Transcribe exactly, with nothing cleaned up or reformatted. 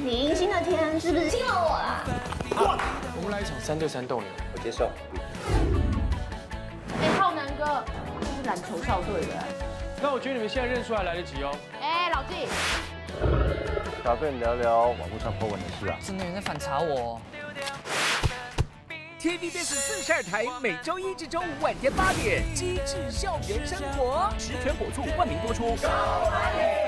明星的天是不是亲了我啦？ 我们来一场三对三斗牛， 我接受。 哎，浩南哥，这是篮球校队的。 那我觉得你们现在认输还来得及哦。 哎，老纪， 想跟你聊聊网络上 po 文的事啊。 真的有人在反查我。 T V B S 四十二台，每周一至周五晚间八点，《机智校园生活》十全火速冠名播出。